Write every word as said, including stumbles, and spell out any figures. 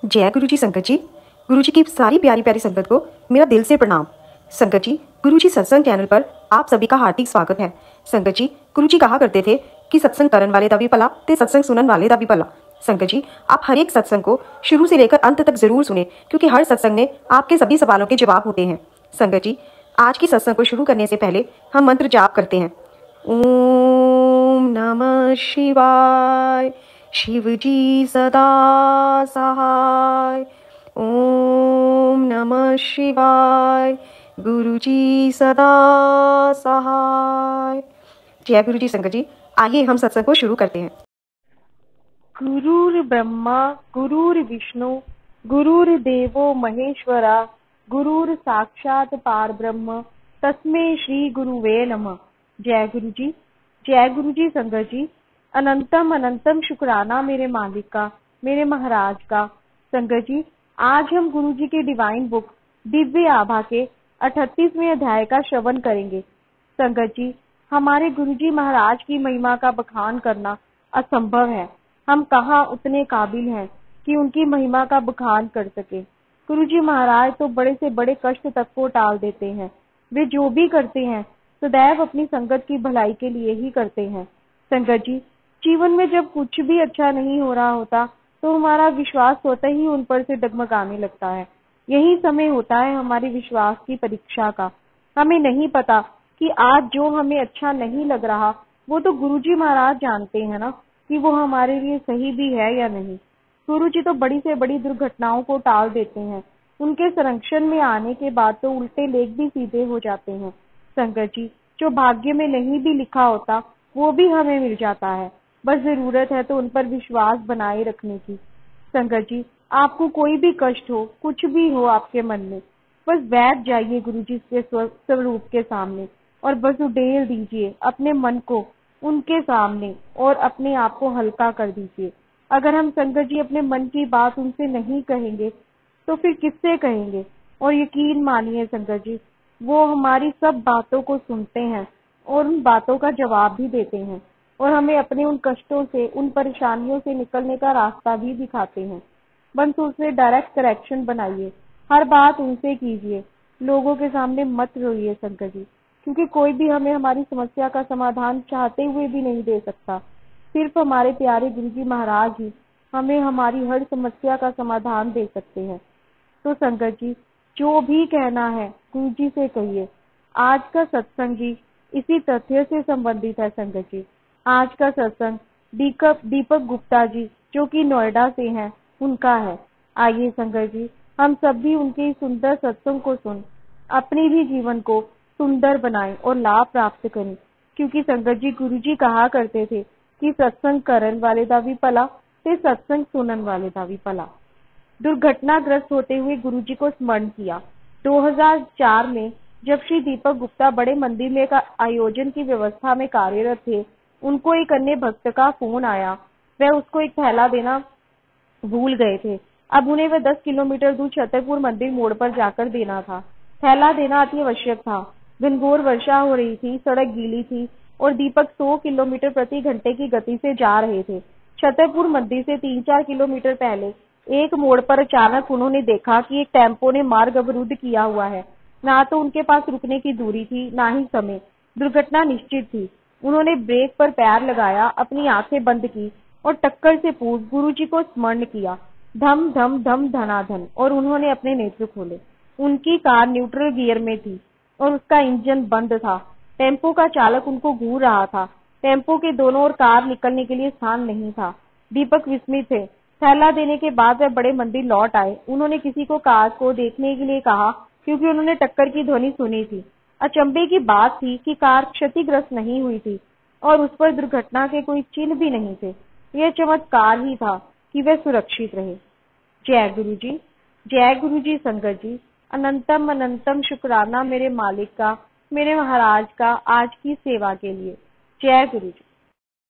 जय गुरु जी संगत जी। गुरु जी की सारी प्यारी प्यारी संगत को मेरा दिल से प्रणाम। संगत जी, गुरु जी सत्संग चैनल पर आप सभी का हार्दिक स्वागत है। संगत जी, गुरु जी कहा करते थे कि सत्संग करन वाले दा भी भला ते सत्संग सुनन वाले दा भी भला। संगत जी, आप हर एक सत्संग को शुरू से लेकर अंत तक जरूर सुने, क्योंकि हर सत्संग में आपके सभी सवालों के जवाब होते हैं। संगत जी, आज की सत्संग को शुरू करने से पहले हम मंत्र जाप करते हैं। ओम नमः शिवाय, शिव जी सदा सहाय। ओम नमः शिवाय, गुरु जी सदा सहाय। जय गुरु जी संगत जी, आइए हम सत्संग को शुरू करते हैं। गुरुर् ब्रह्मा गुरुर्विष्णु गुरुर्देवो महेश्वरा गुरुर साक्षात पारब्रह्म तस्मै श्री गुरुवे नमः। जय गुरु जी। जय गुरु जी संगत जी, अनंतम अनंतम शुक्राना मेरे मालिक का, मेरे महाराज का। संगत जी, आज हम गुरु जी की डिवाइन बुक दिव्य आभा के अठतीसवें अध्याय का श्रवण करेंगे। संगत जी, हमारे गुरु जी महाराज की महिमा का बखान करना असंभव है। हम कहाँ उतने काबिल हैं कि उनकी महिमा का बखान कर सके। गुरु जी महाराज तो बड़े से बड़े कष्ट तक को टाल देते हैं। वे जो भी करते हैं सदैव अपनी संगत की भलाई के लिए ही करते हैं। संगत जी, जीवन में जब कुछ भी अच्छा नहीं हो रहा होता तो हमारा विश्वास स्वतः ही उन पर से डगमगाने लगता है। यही समय होता है हमारे विश्वास की परीक्षा का। हमें नहीं पता कि आज जो हमें अच्छा नहीं लग रहा वो तो गुरुजी महाराज जानते हैं ना कि वो हमारे लिए सही भी है या नहीं। गुरुजी तो बड़ी से बड़ी दुर्घटनाओं को टाल देते हैं। उनके संरक्षण में आने के बाद तो उल्टे लेख भी सीधे हो जाते हैं। संगत जी, जो भाग्य में नहीं भी लिखा होता वो भी हमें मिल जाता है। बस जरूरत है तो उन पर विश्वास बनाए रखने की। संगत जी, आपको कोई भी कष्ट हो, कुछ भी हो आपके मन में, बस बैठ जाइए गुरु जी के स्वरूप के सामने और बस उड़ेल दीजिए अपने मन को उनके सामने और अपने आप को हल्का कर दीजिए। अगर हम संगत जी अपने मन की बात उनसे नहीं कहेंगे तो फिर किससे कहेंगे। और यकीन मानिए संगत जी, वो हमारी सब बातों को सुनते हैं और उन बातों का जवाब भी देते हैं और हमें अपने उन कष्टों से, उन परेशानियों से निकलने का रास्ता भी दिखाते हैं। बस उससे डायरेक्ट करेक्शन बनाइए, हर बात उनसे कीजिए, लोगों के सामने मत रोइए संगत जी, क्योंकि कोई भी हमें हमारी समस्या का समाधान चाहते हुए भी नहीं दे सकता। सिर्फ हमारे प्यारे गुरु जी महाराज ही हमें हमारी हर समस्या का समाधान दे सकते हैं। तो संगत जी, जो भी कहना है गुरु जी से कहिए। आज का सत्संग जी इसी तथ्य से संबंधित है। संगत जी, आज का सत्संग दीपक दीपक गुप्ता जी जो कि नोएडा से हैं उनका है। आइए संगत जी, हम सब भी उनके सुंदर सत्संग को सुन अपने भी जीवन को सुंदर बनाएं और लाभ प्राप्त करें। क्योंकि संगत जी, गुरु जी कहा करते थे कि सत्संग करन वाले दा भी भला ते सत्संग सुनन वाले दा भी भला। दुर्घटनाग्रस्त होते हुए गुरुजी को स्मरण किया। दो हज़ार चार में जब श्री दीपक गुप्ता बड़े मंदिर में का आयोजन की व्यवस्था में कार्यरत थे, उनको एक अन्य भक्त का फोन आया। वह उसको एक थैला देना भूल गए थे। अब उन्हें वह दस किलोमीटर दूर छतरपुर मंदिर मोड़ पर जाकर देना था। थैला देना अति आवश्यक था। घनघोर वर्षा हो रही थी, सड़क गीली थी और दीपक सौ किलोमीटर प्रति घंटे की गति से जा रहे थे। छतरपुर मंदिर से तीन चार किलोमीटर पहले एक मोड़ पर अचानक उन्होंने देखा कि एक टेम्पो ने मार्ग अवरुद्ध किया हुआ है। ना तो उनके पास रुकने की दूरी थी, ना ही समय। दुर्घटना निश्चित थी। उन्होंने ब्रेक पर पैर लगाया, अपनी आंखें बंद की और टक्कर से पूर्व गुरुजी को स्मरण किया। धम धम धम धनाधन और उन्होंने अपने नेत्र खोले। उनकी कार न्यूट्रल गियर में थी और उसका इंजन बंद था। टेम्पो का चालक उनको घूर रहा था। टेम्पो के दोनों ओर कार निकलने के लिए स्थान नहीं था। दीपक विस्मित थे। थैला देने के बाद वह बड़े मंदिर लौट आए। उन्होंने किसी को कार को देखने के लिए कहा, क्योंकि उन्होंने टक्कर की ध्वनि सुनी थी। अचंभे की बात थी कि कार क्षतिग्रस्त नहीं हुई थी और उस पर दुर्घटना के कोई चिन्ह भी नहीं थे। यह चमत्कार ही था कि वह सुरक्षित रहे। जय गुरु जी। जय गुरु जी संगत जी, अनंतम अनंतम शुक्राना मेरे मालिक का, मेरे महाराज का आज की सेवा के लिए। जय गुरु जी।